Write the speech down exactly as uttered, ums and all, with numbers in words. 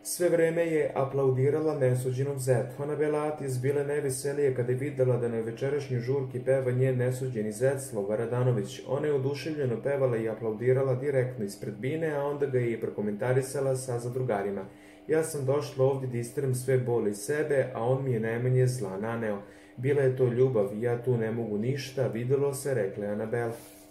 Sve vreme je aplaudirala nesuđenov zet. Anabela Atis bile najveselije kada je videla da na večerašnjoj žurki peva njen nesuđeni zet Slova Radanović. Ona je oduševljeno pevala i aplaudirala direktno ispred bine, a onda ga je i prokomentarisala sa zadrugarima. Ja sam došla ovdje da isterem sve boli iz sebe, a on mi je najmanje zla naneo. Bila je to ljubav i ja tu ne mogu ništa, videlo se, rekla je Anabela.